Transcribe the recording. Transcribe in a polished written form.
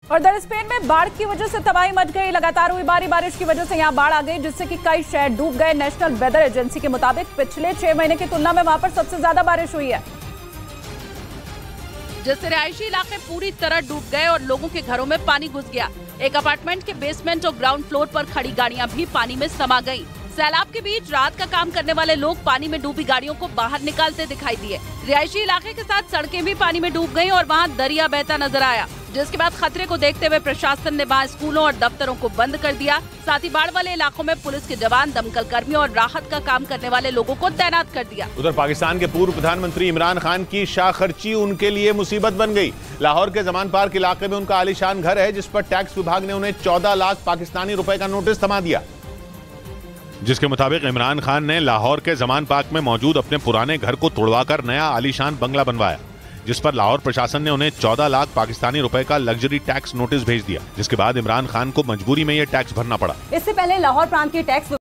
और दर स्पेन में बाढ़ की वजह से तबाही मच गई। लगातार हुई भारी बारिश की वजह से यहां बाढ़ आ गई, जिससे कि कई शहर डूब गए। नेशनल वेदर एजेंसी के मुताबिक पिछले 6 महीने की तुलना में वहां पर सबसे ज्यादा बारिश हुई है, जिससे रिहायशी इलाके पूरी तरह डूब गए और लोगों के घरों में पानी घुस गया। एक अपार्टमेंट के बेसमेंट और ग्राउंड फ्लोर पर खड़ी गाड़ियां भी पानी में समा गईं। सैलाब के बीच रात का काम करने वाले लोग पानी में डूबी गाड़ियों को बाहर निकालते दिखाई दिए। रिहायशी इलाके के साथ सड़कें भी पानी में डूब गईं और वहां दरिया बहता नजर आया, जिसके बाद खतरे को देखते हुए प्रशासन ने वहां स्कूलों और दफ्तरों को बंद कर दिया। साथ ही बाढ़ वाले इलाकों में पुलिस के जवान, दमकल कर्मियों और राहत का काम करने वाले लोगों को तैनात कर दिया। उधर पाकिस्तान के पूर्व प्रधानमंत्री इमरान खान की शाह खर्ची उनके लिए मुसीबत बन गई। लाहौर के जमान पार्क इलाके में उनका आलीशान घर है, जिस पर टैक्स विभाग ने उन्हें 14 लाख पाकिस्तानी रुपए का नोटिस थमा दिया, जिसके मुताबिक इमरान खान ने लाहौर के जमान पार्क में मौजूद अपने पुराने घर को तोड़वाकर नया आलीशान बंगला बनवाया, जिस पर लाहौर प्रशासन ने उन्हें 14 लाख पाकिस्तानी रुपए का लग्जरी टैक्स नोटिस भेज दिया, जिसके बाद इमरान खान को मजबूरी में यह टैक्स भरना पड़ा। इससे पहले लाहौर प्रांत के टैक्स